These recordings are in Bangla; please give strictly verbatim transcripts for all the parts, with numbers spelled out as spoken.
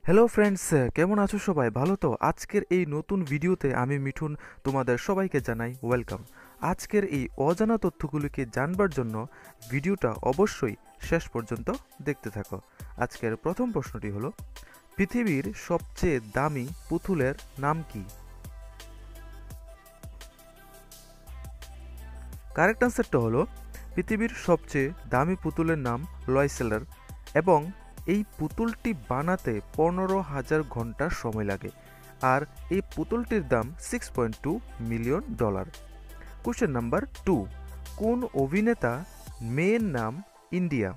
হ্যালো ফ্রেন্ডস, কেমন আছো সবাই? ভালো তো? আজকের এই নতুন ভিডিওতে আমি মিঠুন তোমাদের সবাইকে জানাই ওয়েলকাম। আজকের এই অজানা তথ্যগুলিকে জানবার জন্য ভিডিওটা অবশ্যই শেষ পর্যন্ত দেখতে থাকো। আজকের প্রথম প্রশ্নটি হলো, পৃথিবীর সবচেয়ে দামি পুতুলের নাম কি? কারেক্ট আনসারটা হলো, পৃথিবীর সবচেয়ে দামি পুতুলের নাম লয়সেলার এবং এই পুতুলটি বানাতে পনেরো হাজার ঘন্টা সময় লাগে, আর এই পুতুলটির দাম six point two million dollar. Question number two, কোন অভিনেতা মেয়ের নাম ইন্ডিয়া?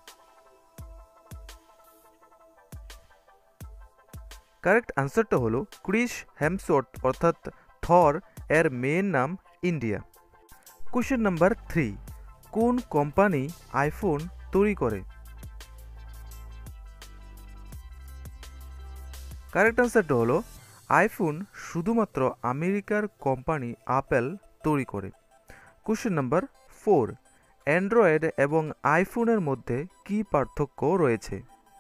কারেক্ট আনসারটা হলো ক্রিস হেমসওয়ার্থ অর্থাৎ থর এর মেয়ের নাম ইন্ডিয়া। কোশ্চেন নাম্বার থ্রি, কোন কোম্পানি আইফোন তৈরি করে? কারেক্ট আনসারটা হলো আইফোন শুধুমাত্র আমেরিকার কোম্পানি আপেল তৈরি করে। কোশ্চেন নাম্বার ফোর, অ্যান্ড্রয়েড এবং আইফোনের মধ্যে কি পার্থক্য রয়েছে?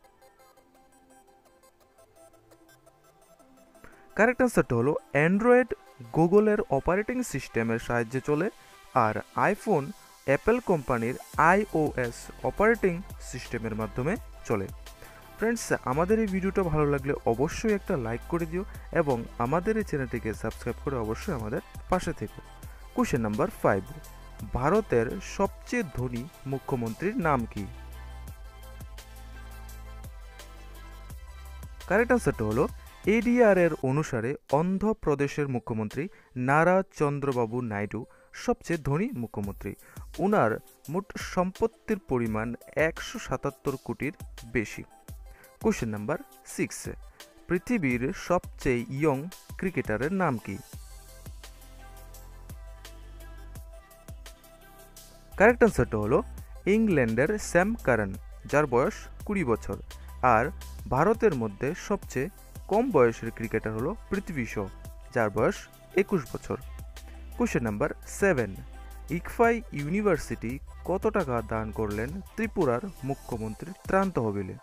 কারেক্ট আনসারটা হলো অ্যান্ড্রয়েড গুগলের অপারেটিং সিস্টেমের সাহায্যে চলে, আর আইফোন অ্যাপেল কোম্পানির আইওএস অপারেটিং সিস্টেমের মাধ্যমে চলে। ফ্রেন্ডস, আমাদের এই ভিডিওটা ভালো লাগলে অবশ্যই একটা লাইক করে দিও এবং আমাদের এই চ্যানেলটিকে সাবস্ক্রাইব করে অবশ্যই আমাদের পাশে থেকো। কোশ্চেন নাম্বার ফাইভ, ভারতের সবচেয়ে ধনী মুখ্যমন্ত্রীর নাম কি? কারেক্ট আনসারটা হলো এডিআর এর অনুসারে অন্ধ্রপ্রদেশের মুখ্যমন্ত্রী নারা চন্দ্রবাবু নাইডু সবচেয়ে ধনী মুখ্যমন্ত্রী। ওনার মোট সম্পত্তির পরিমাণ একশো সাতাত্তর কোটির বেশি। কোশ্চেন নাম্বার সিক্স, পৃথিবীর সবচেয়ে ইয়ং ক্রিকেটারের নাম কি? কারেক্ট আনসারটা হলো ইংল্যান্ডের স্যাম কারান, যার বয়স কুড়ি বছর, আর ভারতের মধ্যে সবচেয়ে কম বয়সের ক্রিকেটার হলো পৃথ্বী শ, যার বয়স একুশ বছর। Question number seven, ICFAI university কত টাকা দান করলেন ত্রিপুরার মুখ্যমন্ত্রীর ত্রাণ তহবিলে?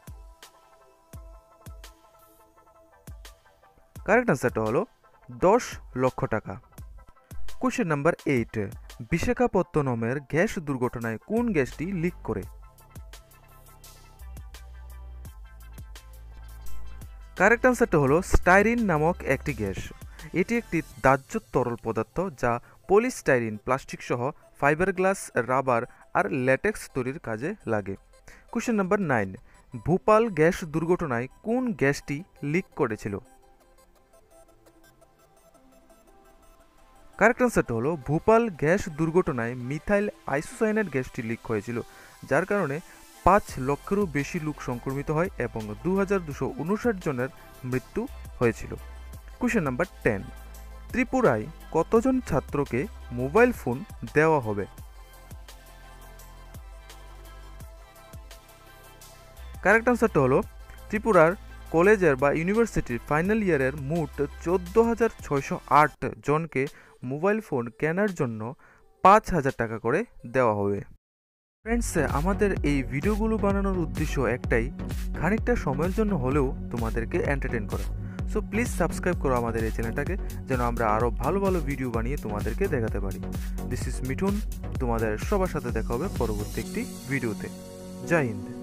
কারেক্ট আনসারটা হলো দশ লক্ষ টাকা। কোশ্চেন নাম্বার এইট, বিশাখাপত্তনমের গ্যাস দুর্ঘটনায় কোন গ্যাসটি লিক করে? কারেক্ট আনসারটা হলো স্টাইরিন নামক একটি গ্যাস। এটি একটি দাহ্য তরল পদার্থ যা পলিস্টাইরিন, প্লাস্টিক সহ ফাইবার গ্লাস, রাবার আর ল্যাটেক্স তৈরির কাজে লাগে। Question number nine, Bhopal gas দুর্ঘটনায় কোন গ্যাসটি লিক করেছিল? কারেক্ট আনসারটা হলো ভোপাল গ্যাস দুর্ঘটনায় মিথাইল আইসোসায়ানেট গ্যাসটি লিক হয়েছিল, যার কারণে পাঁচ লক্ষেরও বেশি লোক সংক্রমিত হয় এবং দু হাজার দুশো উনষাট জনের মৃত্যু হয়েছিল। কোশ্চেন নাম্বার টেন, ত্রিপুরায় কতজন ছাত্রকে মোবাইল ফোন দেওয়া হবে? কারেক্ট আনসারটা হলো ত্রিপুরার কলেজের বা ইউনিভার্সিটির ফাইনাল ইয়ারের মোট চোদ্দ হাজার ছয়শো আট জনকে মোবাইল ফোন কেনার জন্য পাঁচ হাজার টাকা করে দেওয়া হবে। ফ্রেন্ডস, আমাদের এই ভিডিওগুলো বানানোর উদ্দেশ্য একটাই, খানিকটা সময়ের জন্য হলেও তোমাদেরকে এন্টারটেন করা। সো প্লিজ সাবস্ক্রাইব করো আমাদের এই চ্যানেলটাকে, যেন আমরা আরও ভালো ভালো ভিডিও বানিয়ে তোমাদেরকে দেখাতে পারি। দিস ইজ মিঠুন, তোমাদের সবার সাথে দেখা হবে পরবর্তী একটি ভিডিওতে। জয় হিন্দ।